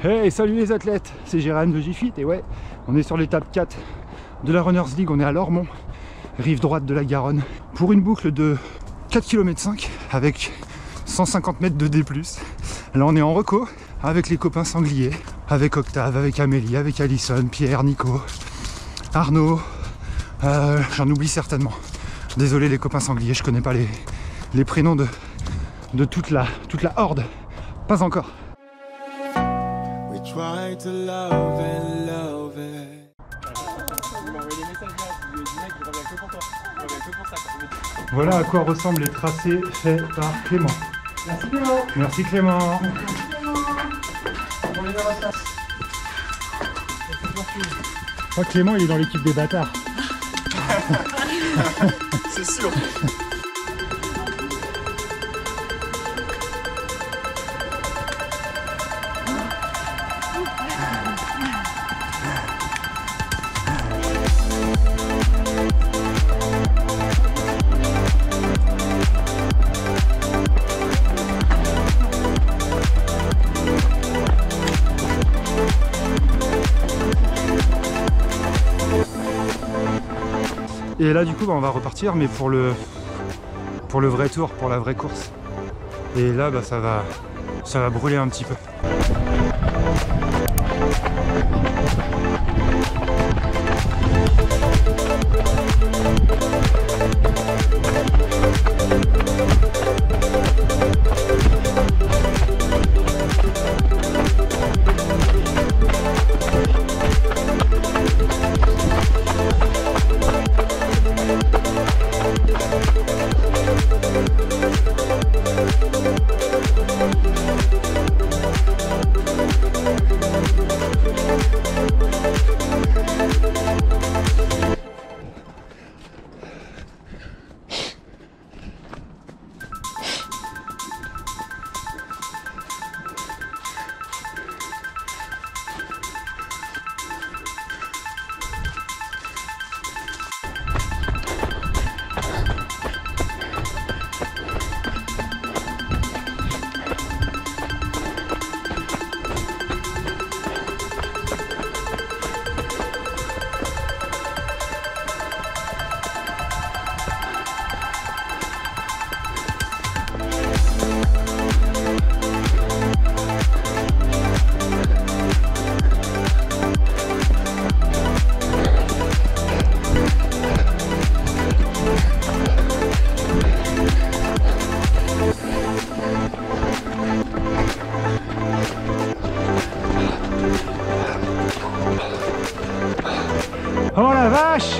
Hey, salut les athlètes, c'est Jérém de JFit et ouais, on est sur l'étape 4 de la Runners League, on est à Lormont, rive droite de la Garonne, pour une boucle de 4,5 km avec 150 mètres de D+. Là on est en reco avec les copains sangliers, avec Octave, avec Amélie, avec Alison, Pierre, Nico, Arnaud, j'en oublie certainement. Désolé les copains sangliers, je connais pas les prénoms de toute la horde, pas encore. Try to love and love it. Voilà à quoi ressemblent les tracés faits par Clément. Merci Clément. Merci Clément. Je crois que Clément il est dans l'équipe des bâtards. C'est sûr. Et là du coup on va repartir mais pour le vrai tour, pour la vraie course. Et là ça va brûler un petit peu. Oh la vache!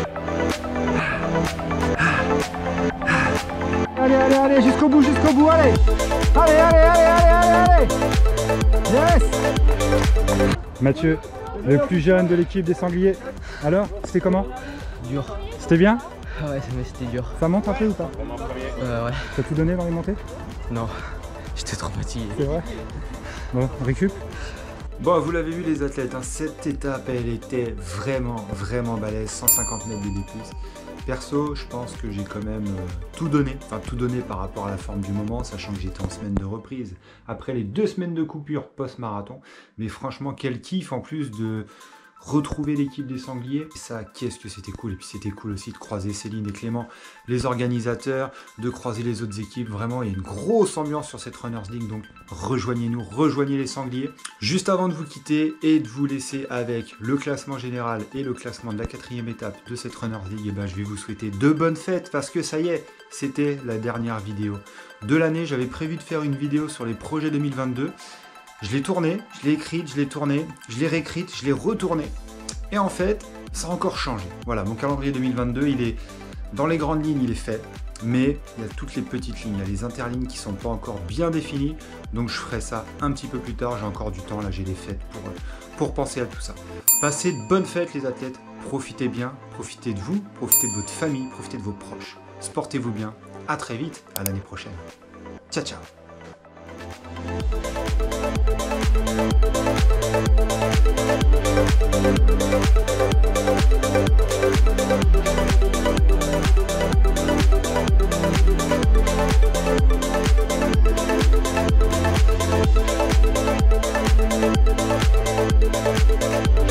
Allez, jusqu'au bout, allez! Allez! Yes! Mathieu, le plus jeune de l'équipe des sangliers. Alors, c'était comment? Dur. C'était bien? Ouais, mais c'était dur. Ça monte un peu ou pas? Ouais. T'as tout donné dans les montées? Non, j'étais trop fatigué. C'est vrai? Bon, récup. Bon, vous l'avez vu les athlètes, hein, cette étape elle était vraiment balèze, 150 mètres de D+. Perso, je pense que j'ai quand même tout donné par rapport à la forme du moment, sachant que j'étais en semaine de reprise après les 2 semaines de coupure post-marathon. Mais franchement, quel kiff en plus de retrouver l'équipe des sangliers. Et ça, qu'est-ce que c'était cool. Et puis c'était cool aussi de croiser Céline et Clément, les organisateurs, de croiser les autres équipes. Vraiment, il y a une grosse ambiance sur cette Runners League, donc rejoignez-nous, rejoignez les sangliers. Juste avant de vous quitter et de vous laisser avec le classement général et le classement de la 4e étape de cette Runners League, et ben, je vais vous souhaiter de bonnes fêtes parce que ça y est, c'était la dernière vidéo de l'année. J'avais prévu de faire une vidéo sur les projets 2022. Je l'ai tournée, je l'ai écrite, je l'ai tournée, je l'ai réécrite, je l'ai retournée. Et en fait, ça a encore changé. Voilà, mon calendrier 2022, il est dans les grandes lignes, il est fait. Mais il y a toutes les petites lignes, il y a les interlignes qui ne sont pas encore bien définies. Donc je ferai ça un petit peu plus tard, j'ai encore du temps, là j'ai les fêtes pour penser à tout ça. Passez de bonnes fêtes les athlètes, profitez bien, profitez de vous, profitez de votre famille, profitez de vos proches. Sportez-vous bien, à très vite, à l'année prochaine. Ciao, ciao. Thank you.